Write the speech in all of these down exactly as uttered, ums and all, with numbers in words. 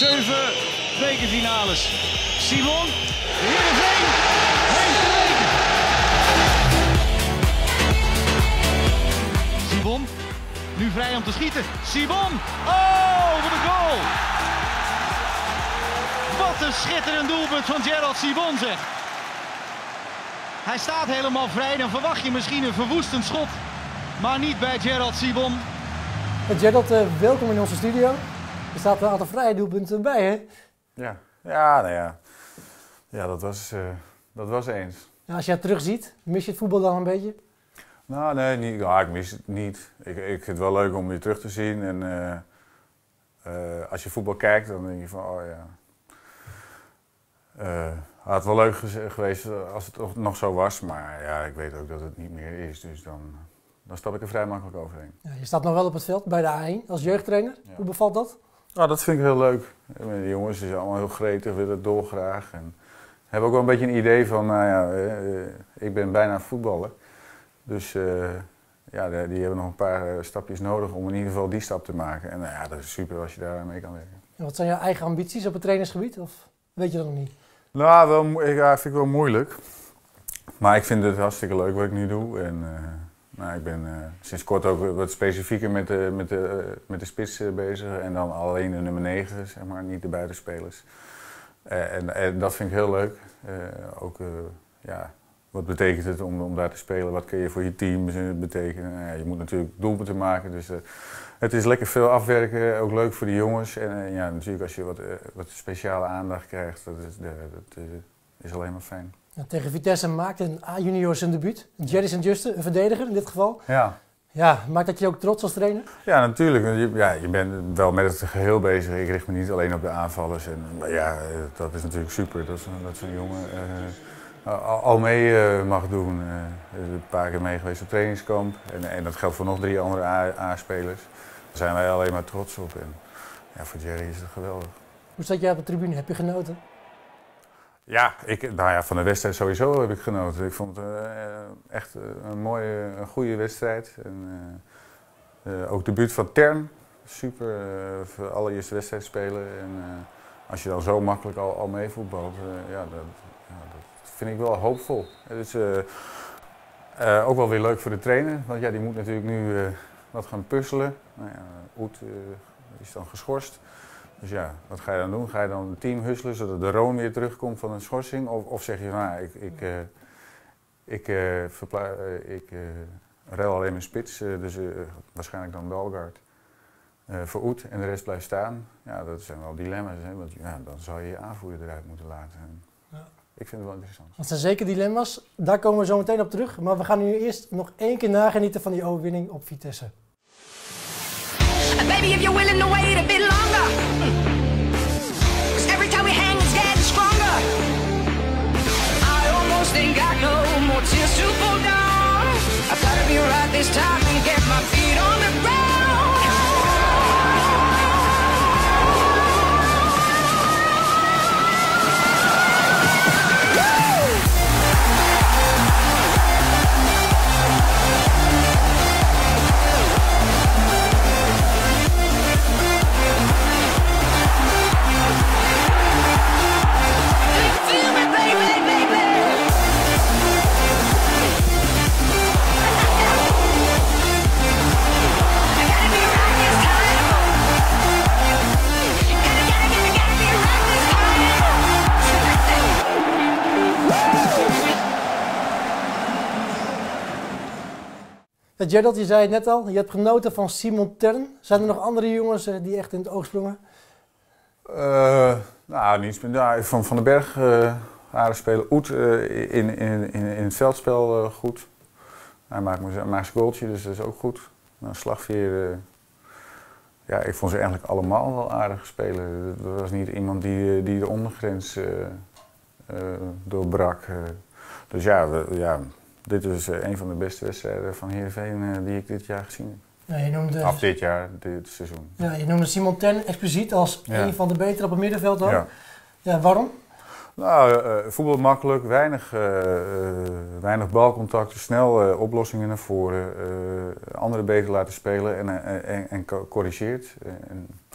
Zeven bekerfinales. Simon, Heerenveen, heeft de beker. Simon, nu vrij om te schieten. Simon, oh, wat een goal! Wat een schitterend doelpunt van Gerald Simon, zeg. Hij staat helemaal vrij, dan verwacht je misschien een verwoestend schot. Maar niet bij Gerald Simon. Gerald, uh, welkom in onze studio. Er staat een aantal vrije doelpunten bij, hè? Ja, ja, nou ja. Ja, dat was, uh, dat was eens. Ja, als je het terugziet, mis je het voetbal dan een beetje? Nou, nee, niet, ja, ik mis het niet. Ik, ik vind het wel leuk om je terug te zien. En uh, uh, als je voetbal kijkt, dan denk je van, oh ja. Uh, had het wel leuk geweest als het nog zo was. Maar ja, ik weet ook dat het niet meer is. Dus dan, dan stap ik er vrij makkelijk overheen. Ja, je staat nog wel op het veld bij de A één als jeugdtrainer. Ja. Hoe bevalt dat? Nou, dat vind ik heel leuk. De jongens zijn allemaal heel gretig, willen het dolgraag. En hebben ook wel een beetje een idee van, nou ja, uh, ik ben bijna voetballer. Dus uh, ja, die hebben nog een paar stapjes nodig om in ieder geval die stap te maken. En nou ja, dat is super als je daar mee kan werken. En wat zijn jouw eigen ambities op het trainersgebied? Of weet je dat nog niet? Nou, wel, ja, vind ik wel moeilijk. Maar ik vind het hartstikke leuk wat ik nu doe. En uh, nou, ik ben uh, sinds kort ook wat specifieker met de, met de, uh, met de spits uh, bezig. En dan alleen de nummer negen, zeg maar, niet de buitenspelers. Uh, en, en dat vind ik heel leuk. Uh, ook, uh, ja, wat betekent het om, om daar te spelen? Wat kun je voor je team betekenen? Nou, ja, je moet natuurlijk doelpunten maken. Dus uh, het is lekker veel afwerken, ook leuk voor de jongens. En uh, ja, natuurlijk als je wat, uh, wat speciale aandacht krijgt, dat is, uh, dat uh, is alleen maar fijn. Ja, tegen Vitesse maakte een A-junior zijn debuut. Jerry Saint-Juste, een verdediger in dit geval. Ja. Ja, maakt dat je ook trots als trainer? Ja, natuurlijk. Je, ja, je bent wel met het geheel bezig. Ik richt me niet alleen op de aanvallers. En, maar ja, dat is natuurlijk super dat, dat zo'n jongen uh, al mee uh, mag doen. Uh, een paar keer mee geweest op trainingskamp. En, en dat geldt voor nog drie andere A-spelers. Daar zijn wij alleen maar trots op. En ja, voor Jerry is het geweldig. Hoe zat jij op de tribune? Heb je genoten? Ja, ik, nou ja, van de wedstrijd sowieso heb ik genoten. Ik vond het uh, echt een mooie, een goede wedstrijd. En, uh, uh, ook de debuut van Tern, super, uh, voor allereerste wedstrijd spelen. En uh, als je dan zo makkelijk al, al meevoetbalt, uh, ja, dat, ja, dat vind ik wel hoopvol. Het is uh, uh, ook wel weer leuk voor de trainer, want ja, die moet natuurlijk nu uh, wat gaan puzzelen. Nou ja, Oet uh, is dan geschorst. Dus ja, wat ga je dan doen? Ga je dan het team husselen zodat de Roon weer terugkomt van een schorsing? Of, of zeg je, nou, ik, ik, uh, ik, uh, verpla uh, ik uh, ruil alleen mijn spits, uh, dus uh, waarschijnlijk dan Dalgaard uh, voor Oet en de rest blijft staan. Ja, dat zijn wel dilemma's, hè? Want ja, dan zou je je aanvoerder eruit moeten laten. Ja. Ik vind het wel interessant. Dat zijn zeker dilemma's, daar komen we zo meteen op terug. Maar we gaan nu eerst nog één keer nagenieten van die overwinning op Vitesse. Baby, if you're willing to wait a bit longer, cause every time we hang it's getting stronger. I almost ain't got no more tears to fall down. I gotta be right this time and get my feet on the ground. Gerald, je zei het net al, je hebt genoten van Simon Tern. Zijn er nog andere jongens uh, die echt in het oog sprongen? Uh, nou, niets meer. Nou, van Van den Berg, uh, aardig spelen. Oet uh, in, in, in, in het veldspel uh, goed. Hij maakt, maakt zijn goaltje, dus dat is ook goed. Nou, Slagveer, uh, ja, ik vond ze eigenlijk allemaal wel aardig spelen. Er was niet iemand die, die de ondergrens uh, uh, doorbrak. Uh, dus ja, we, ja, dit is uh, een van de beste wedstrijden van Heerenveen uh, die ik dit jaar gezien heb. Ja, je noemde, Af dit jaar, dit seizoen. Ja, je noemde Simon Tern expliciet als ja. een van de betere op het middenveld ook. Ja. Ja, waarom? Nou, uh, voetbal makkelijk, weinig, uh, uh, weinig balcontacten, snel uh, oplossingen naar voren, uh, anderen beter laten spelen en, uh, en, en corrigeert. En,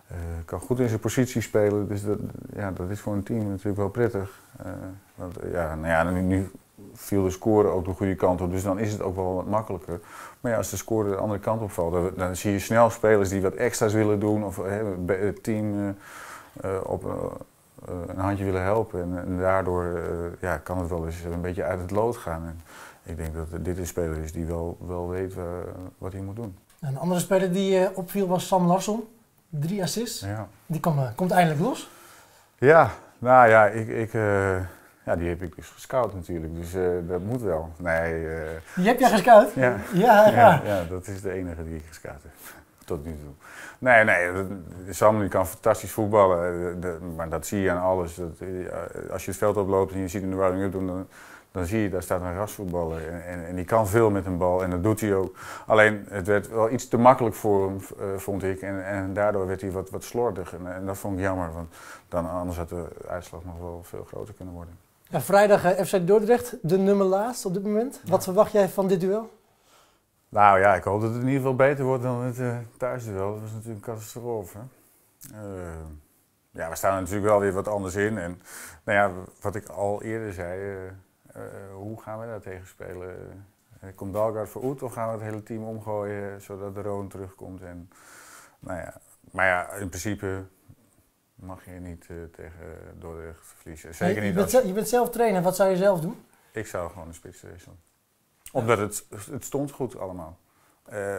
Uh, kan goed in zijn positie spelen, dus dat, ja, dat is voor een team natuurlijk wel prettig. Uh, want, ja, nou ja, nu, nu viel de score ook de goede kant op, dus dan is het ook wel wat makkelijker. Maar ja, als de score de andere kant op valt, dan, dan zie je snel spelers die wat extra's willen doen of uh, het team uh, uh, op uh, uh, een handje willen helpen. En, en daardoor uh, ja, kan het wel eens een beetje uit het lood gaan. En ik denk dat dit een speler is die wel, wel weet uh, wat hij moet doen. Een andere speler die uh, opviel was Sam Larsson. Drie assists. Ja. Die kom, uh, komt eindelijk los. Ja, nou ja, ik, ik, uh, ja, die heb ik dus gescout natuurlijk, dus uh, dat moet wel. Nee, uh, die heb jij gescout? Ja. Ja, ja. Ja, ja, dat is de enige die ik gescout heb, tot nu toe. Nee, nee, Sam die kan fantastisch voetballen, de, maar dat zie je aan alles. Dat, als je het veld oploopt en je ziet hem de warming-up doen, dan, dan zie je, daar staat een rasvoetballer en, en, en die kan veel met een bal en dat doet hij ook. Alleen, het werd wel iets te makkelijk voor hem, uh, vond ik, en, en daardoor werd hij wat, wat slordig en, en dat vond ik jammer, want dan, anders had de uitslag nog wel veel groter kunnen worden. Ja, vrijdag uh, F C Dordrecht, de nummer laatst op dit moment. Ja. Wat verwacht jij van dit duel? Nou ja, ik hoop dat het in ieder geval beter wordt dan het uh, thuisduel. Dat was natuurlijk een catastrofe. Uh, ja, we staan er natuurlijk wel weer wat anders in. En nou ja, wat ik al eerder zei, uh, uh, hoe gaan we daar tegen spelen? Uh, komt Dalgaard voor Oet of gaan we het hele team omgooien zodat de Roon terugkomt? En, nou ja, maar ja, in principe mag je niet uh, tegen Dordrecht verliezen. Zeker je, niet je, bent als... zelf, je bent zelf trainer, wat zou je zelf doen? Ik zou gewoon een spits wisselen. Omdat het, het stond goed allemaal. Uh,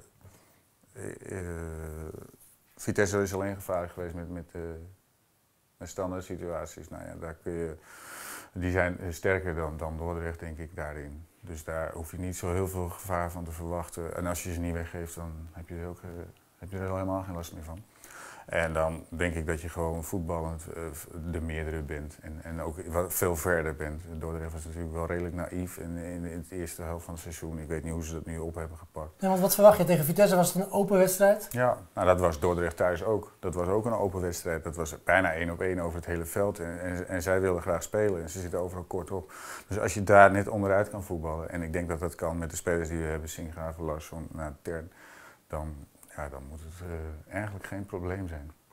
uh, Vitesse is alleen gevaarlijk geweest met, met, uh, met standaard situaties. Nou ja, daar kun je, die zijn sterker dan, dan Dordrecht, denk ik, daarin. Dus daar hoef je niet zo heel veel gevaar van te verwachten. En als je ze niet weggeeft, dan heb je er, ook, uh, heb je er helemaal geen last meer van. En dan denk ik dat je gewoon voetballend uh, de meerdere bent en, en ook wat veel verder bent. Dordrecht was natuurlijk wel redelijk naïef in, in, in het eerste helft van het seizoen. Ik weet niet hoe ze dat nu op hebben gepakt. Ja, want wat verwacht je? Tegen Vitesse was het een open wedstrijd? Ja, nou dat was Dordrecht thuis ook. Dat was ook een open wedstrijd. Dat was bijna één op één over het hele veld. En, en, en zij wilden graag spelen en ze zitten overal kort op. Dus als je daar net onderuit kan voetballen, en ik denk dat dat kan met de spelers die we hebben, Sinkgraven, Larsson, nou, Tern, dan... Ja, dan moet het uh, eigenlijk geen probleem zijn.